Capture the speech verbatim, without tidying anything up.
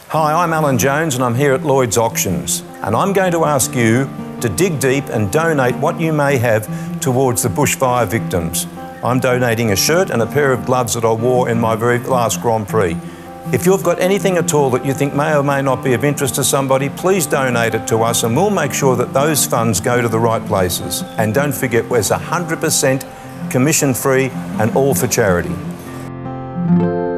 Hi, I'm Alan Jones and I'm here at Lloyds Auctions, and I'm going to ask you to dig deep and donate what you may have towards the bushfire victims. I'm donating a shirt and a pair of gloves that I wore in my very last Grand Prix. If you've got anything at all that you think may or may not be of interest to somebody, please donate it to us and we'll make sure that those funds go to the right places. And don't forget, we're one hundred percent commission free and all for charity.